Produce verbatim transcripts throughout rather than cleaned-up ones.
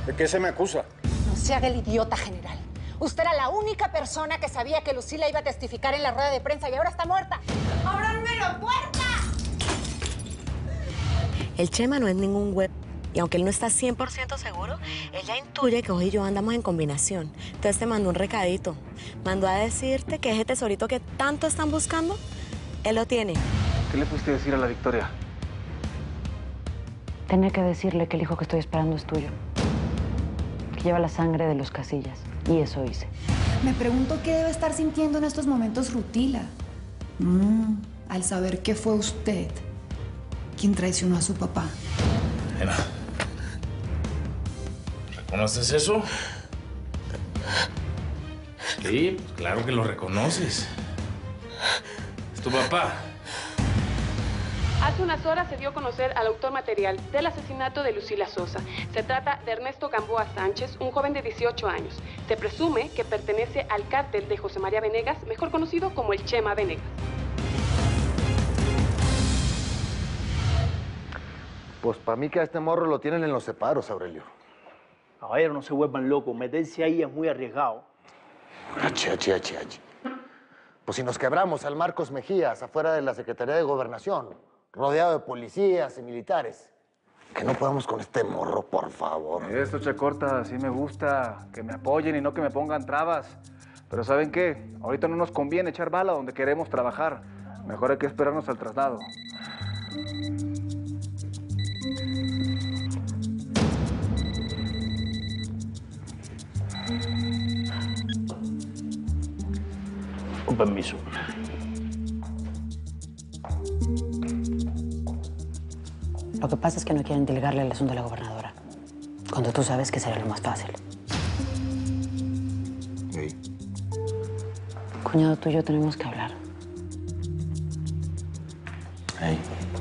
¿De qué se me acusa? No se haga el idiota, general. Usted era la única persona que sabía que Lucila iba a testificar en la rueda de prensa y ahora está muerta. ¡Ábranme la puerta! El Chema no es ningún web. Y aunque él no está cien por ciento seguro, él ya intuye que vos y yo andamos en combinación. Entonces te mandó un recadito. Mandó a decirte que ese tesorito que tanto están buscando, él lo tiene. ¿Qué le fuiste a decir a la Victoria? Tenía que decirle que el hijo que estoy esperando es tuyo. Que lleva la sangre de los Casillas. Y eso hice. Me pregunto qué debe estar sintiendo en estos momentos Rutila. Mm, al saber que fue usted quien traicionó a su papá. Nena, ¿reconoces eso? Sí, pues claro que lo reconoces. Es tu papá. Hace unas horas se dio a conocer al autor material del asesinato de Lucila Sosa. Se trata de Ernesto Gamboa Sánchez, un joven de dieciocho años. Se presume que pertenece al cártel de José María Venegas, mejor conocido como el Chema Venegas. Pues para mí que a este morro lo tienen en los separos, Aurelio. Caballero, no se vuelvan locos. Meterse ahí es muy arriesgado. Achi, achi, achi, achi. Pues si nos quebramos al Marcos Mejías afuera de la Secretaría de Gobernación, rodeado de policías y militares, que no podamos con este morro, por favor. Esto, Chacorta, así me gusta. Que me apoyen y no que me pongan trabas. Pero ¿saben qué? Ahorita no nos conviene echar bala donde queremos trabajar. Mejor hay que esperarnos al traslado. Con permiso. Lo que pasa es que no quieren delegarle el asunto a la gobernadora. Cuando tú sabes que sería lo más fácil. Hey. Cuñado, tú y yo tenemos que hablar. Hey.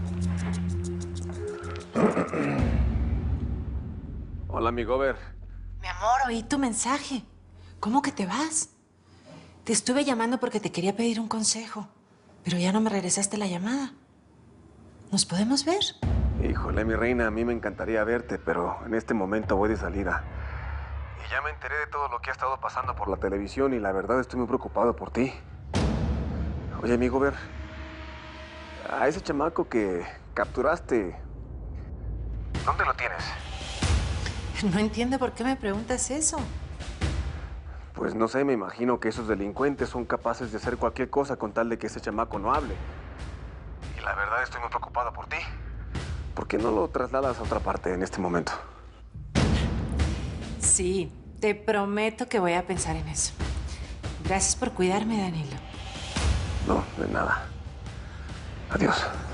Hola, mi gober. Mi amor, oí tu mensaje. ¿Cómo que te vas? Te estuve llamando porque te quería pedir un consejo, pero ya no me regresaste la llamada. ¿Nos podemos ver? Híjole, mi reina, a mí me encantaría verte, pero en este momento voy de salida. Y ya me enteré de todo lo que ha estado pasando por la televisión y la verdad estoy muy preocupado por ti. Oye, amigo, ver, a ese chamaco que capturaste, ¿dónde lo tienes? No entiendo por qué me preguntas eso. Pues no sé, me imagino que esos delincuentes son capaces de hacer cualquier cosa con tal de que ese chamaco no hable. Y la verdad estoy muy preocupado por ti. ¿Por qué no lo trasladas a otra parte en este momento? Sí, te prometo que voy a pensar en eso. Gracias por cuidarme, Danilo. No, de nada. Adiós.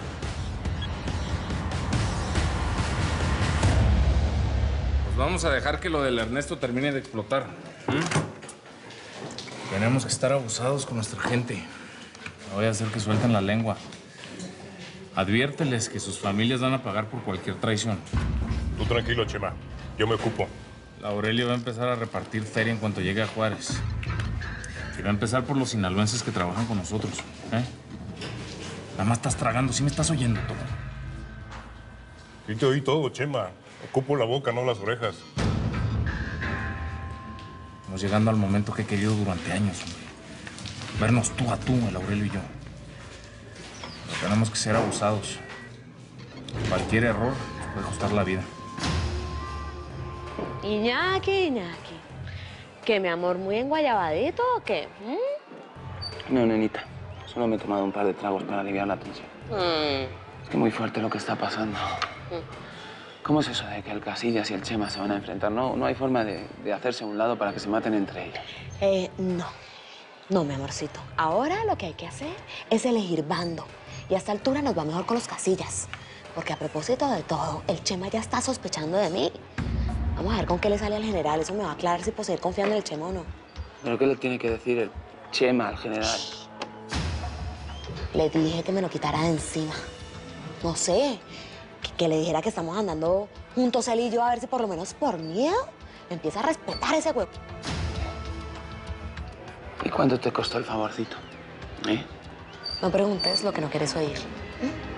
Pues vamos a dejar que lo del Ernesto termine de explotar. ¿Mm? Tenemos que estar abusados con nuestra gente. No voy a hacer que suelten la lengua. Adviérteles que sus familias van a pagar por cualquier traición. Tú tranquilo, Chema. Yo me ocupo. La Aurelio va a empezar a repartir feria en cuanto llegue a Juárez. Y va a empezar por los sinaloenses que trabajan con nosotros. ¿Eh? Nada más estás tragando. ¿Sí me estás oyendo todo? Sí te oí todo, Chema. Ocupo la boca, no las orejas. Estamos llegando al momento que he querido durante años, hombre. Vernos tú a tú, el Aurelio y yo. Pero tenemos que ser abusados. Cualquier error nos puede costar la vida. Iñaki, Iñaki. ¿Qué, mi amor, muy enguayabadito o qué? ¿Mm? No, nenita. Solo me he tomado un par de tragos para aliviar la tensión. Mm. Es que muy fuerte lo que está pasando. Mm. ¿Cómo es eso de que el Casillas y el Chema se van a enfrentar? No, no hay forma de, de hacerse a un lado para que se maten entre ellos. Eh, no. No, mi amorcito. Ahora lo que hay que hacer es elegir bando. Y a esta altura nos va mejor con los Casillas. Porque a propósito de todo, el Chema ya está sospechando de mí. Vamos a ver con qué le sale al general. Eso me va a aclarar si puedo seguir confiando en el Chema o no. ¿Pero qué le tiene que decir el Chema al general? Le dije que me lo quitara de encima. No sé, que, que le dijera que estamos andando juntos él y yo, a ver si por lo menos por miedo me empieza a respetar ese huevo. ¿Y cuánto te costó el favorcito? ¿Eh? No preguntes lo que no quieres oír. ¿Mm?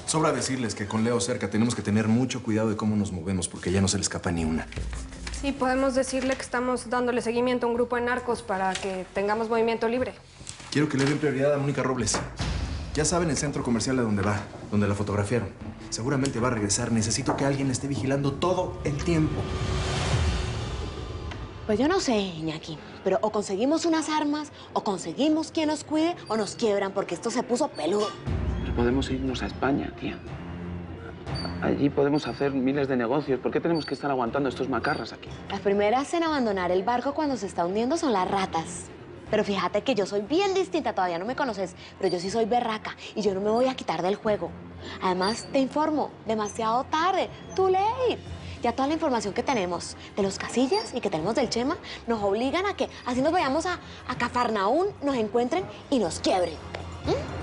Sobra decirles que con Leo cerca tenemos que tener mucho cuidado de cómo nos movemos porque ya no se le escapa ni una. Sí, podemos decirle que estamos dándole seguimiento a un grupo de narcos para que tengamos movimiento libre. Quiero que le den prioridad a Mónica Robles. Ya saben el centro comercial a donde va, donde la fotografiaron. Seguramente va a regresar. Necesito que alguien esté vigilando todo el tiempo. Pues yo no sé, Iñaki, pero o conseguimos unas armas, o conseguimos quien nos cuide, o nos quiebran, porque esto se puso peludo. Pero podemos irnos a España, tía. Allí podemos hacer miles de negocios. ¿Por qué tenemos que estar aguantando estos macarras aquí? Las primeras en abandonar el barco cuando se está hundiendo son las ratas. Pero fíjate que yo soy bien distinta, todavía no me conoces, pero yo sí soy berraca y yo no me voy a quitar del juego. Además, te informo, demasiado tarde, too late. Ya toda la información que tenemos de los Casillas y que tenemos del Chema nos obligan a que así nos vayamos a, a Cafarnaún, nos encuentren y nos quiebren. ¿Mm?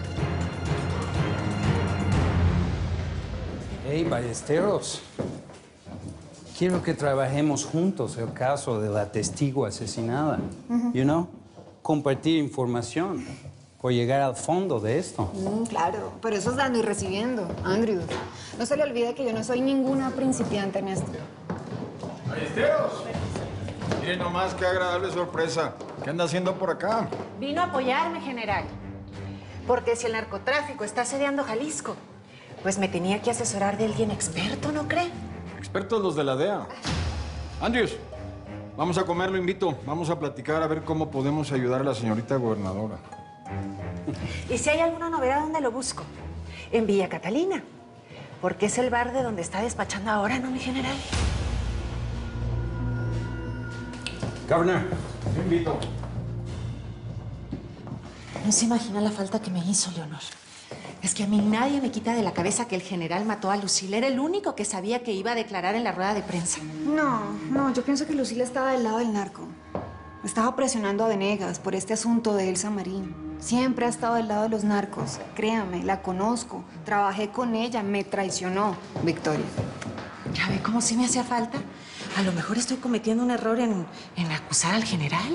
Hey, Ballesteros. Quiero que trabajemos juntos el caso de la testigo asesinada. Uh-huh. You know? Compartir información por llegar al fondo de esto. Mm, claro, pero eso es dando y recibiendo, Andrew. No se le olvide que yo no soy ninguna principiante en esto. Ballesteros, miren nomás qué agradable sorpresa. ¿Qué anda haciendo por acá? Vino a apoyarme, general. Porque si el narcotráfico está asediando Jalisco, pues me tenía que asesorar de alguien experto, ¿no cree? Expertos los de la D E A. Andrews, vamos a comer, lo invito. Vamos a platicar a ver cómo podemos ayudar a la señorita gobernadora. Y si hay alguna novedad, ¿dónde lo busco? En Villa Catalina. Porque es el bar de donde está despachando ahora, ¿no, mi general? Governor, lo invito. No se imagina la falta que me hizo, Leonor. Es que a mí nadie me quita de la cabeza que el general mató a Lucila. Era el único que sabía que iba a declarar en la rueda de prensa. No, no, yo pienso que Lucila estaba del lado del narco. Estaba presionando a Venegas por este asunto de Elsa Marín. Siempre ha estado del lado de los narcos. Créame, la conozco. Trabajé con ella, me traicionó, Victoria. ¿Ya ve cómo sí me hacía falta? A lo mejor estoy cometiendo un error en, en acusar al general.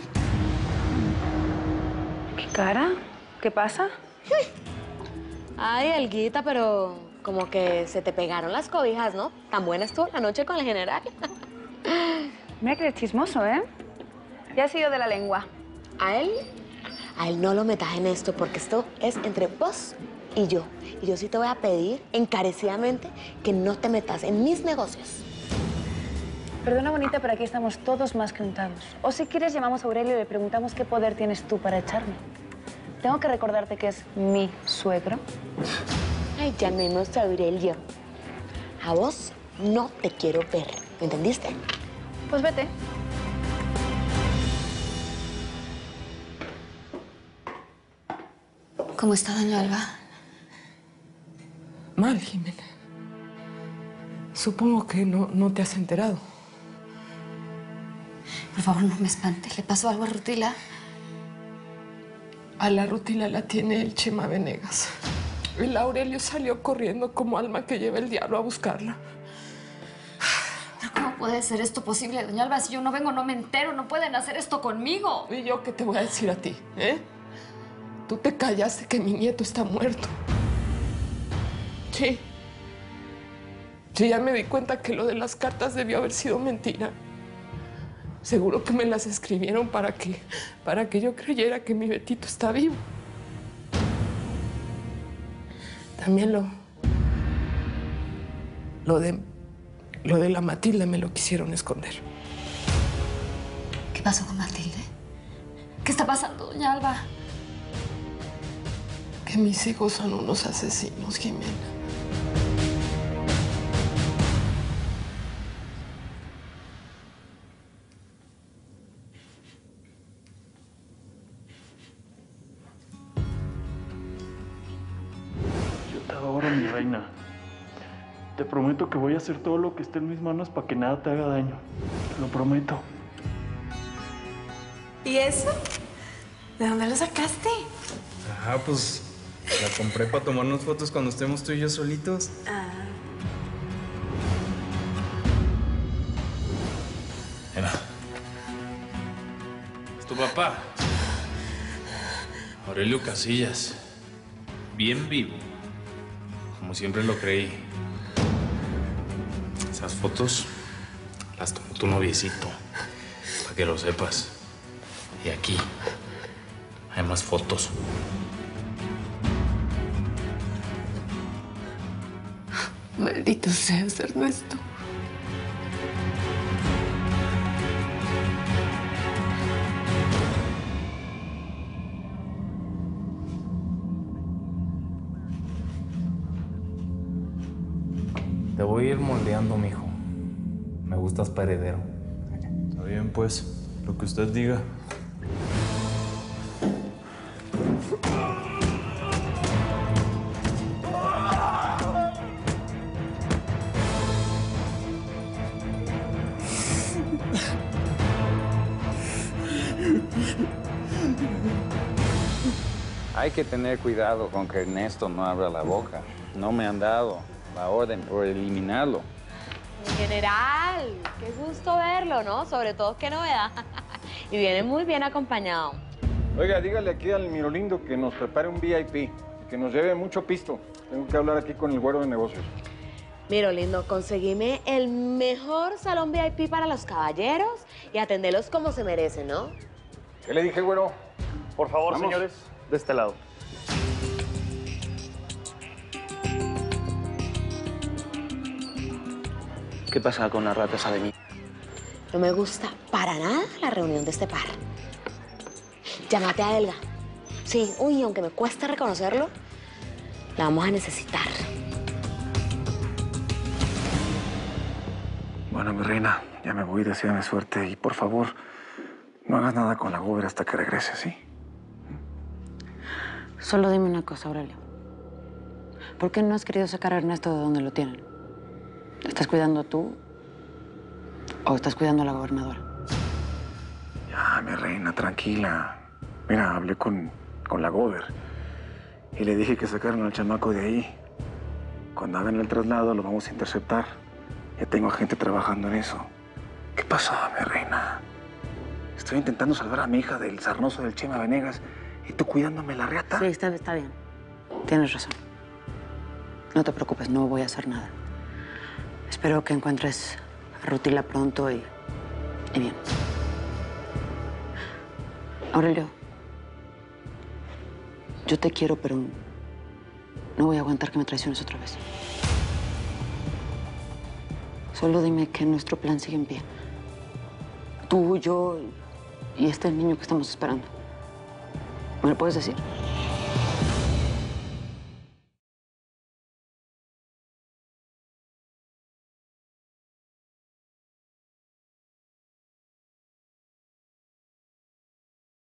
¿Qué cara? ¿Qué pasa? Ay, Alguita, pero como que se te pegaron las cobijas, ¿no? Tan buena estuvo la noche con el general. Mira que eres chismoso, ¿eh? Ya has ido de la lengua. ¿A él? A él no lo metas en esto, porque esto es entre vos y yo. Y yo sí te voy a pedir encarecidamente que no te metas en mis negocios. Perdona, bonita, pero aquí estamos todos más que untados. O si quieres, llamamos a Aurelio y le preguntamos qué poder tienes tú para echarme. Tengo que recordarte que es mi suegro. Ay, llamemos a Aurelio. A vos no te quiero ver, ¿me entendiste? Pues vete. ¿Cómo está, doña Alba? Mal, Jimena. Supongo que no, no te has enterado. Por favor, no me espante. ¿Le pasó algo a Rutila? A la Rutila la tiene el Chema Venegas. El Aurelio salió corriendo como alma que lleva el diablo a buscarla. ¿Pero cómo puede ser esto posible, doña Alba? Si yo no vengo, no me entero. No pueden hacer esto conmigo. ¿Y yo qué te voy a decir a ti, eh? Tú te callaste que mi nieto está muerto. Sí. Sí, ya me di cuenta que lo de las cartas debió haber sido mentira. Seguro que me las escribieron para que, para que yo creyera que mi Betito está vivo. También lo... Lo de... Lo de la Matilde me lo quisieron esconder. ¿Qué pasó con Matilde? ¿Qué está pasando, doña Alba? Que mis hijos son unos asesinos, Jimena. Ahora, mi reina, te prometo que voy a hacer todo lo que esté en mis manos para que nada te haga daño. Te lo prometo. ¿Y eso? ¿De dónde lo sacaste? Ah, pues la compré para tomarnos fotos cuando estemos tú y yo solitos. Ah. Mira. Es tu papá. Aurelio Casillas. Bien vivo. Como siempre lo creí. Esas fotos las tomó tu noviecito, para que lo sepas. Y aquí hay más fotos. Maldito seas, Ernesto. Te voy a ir moldeando, mijo. Me gustas paredero. Está bien, pues. Lo que usted diga. Hay que tener cuidado con que Ernesto no abra la boca. No me han dado la orden por eliminarlo. General, qué gusto verlo, ¿no? Sobre todo, qué novedad. Y viene muy bien acompañado. Oiga, dígale aquí al Mirolindo que nos prepare un V I P, que nos lleve mucho pisto. Tengo que hablar aquí con el güero de negocios. Mirolindo, conseguime el mejor salón V I P para los caballeros y atenderlos como se merecen, ¿no? ¿Qué le dije, güero? Por favor, Vamos. señores, de este lado. ¿Qué pasa con la rata esa de mí? No me gusta para nada la reunión de este par. Llámate a Elga. Sí, uy, aunque me cueste reconocerlo, la vamos a necesitar. Bueno, mi reina, ya me voy, deséame suerte y por favor, no hagas nada con la Gober hasta que regrese, ¿sí? Solo dime una cosa, Aurelio. ¿Por qué no has querido sacar a Ernesto de donde lo tienen? ¿Estás cuidando tú o estás cuidando a la gobernadora? Ya, mi reina, tranquila. Mira, hablé con, con la Gober y le dije que sacaran al chamaco de ahí. Cuando hagan el traslado lo vamos a interceptar. Ya tengo gente trabajando en eso. ¿Qué pasa, mi reina? Estoy intentando salvar a mi hija del sarnoso del Chema Venegas y tú cuidándome la reata. Sí, está, está bien. Tienes razón. No te preocupes, no voy a hacer nada. Espero que encuentres a Rutila pronto y, y bien. Aurelio, yo te quiero, pero no voy a aguantar que me traiciones otra vez. Solo dime que nuestro plan sigue en pie. Tú, yo y este niño que estamos esperando. ¿Me lo puedes decir?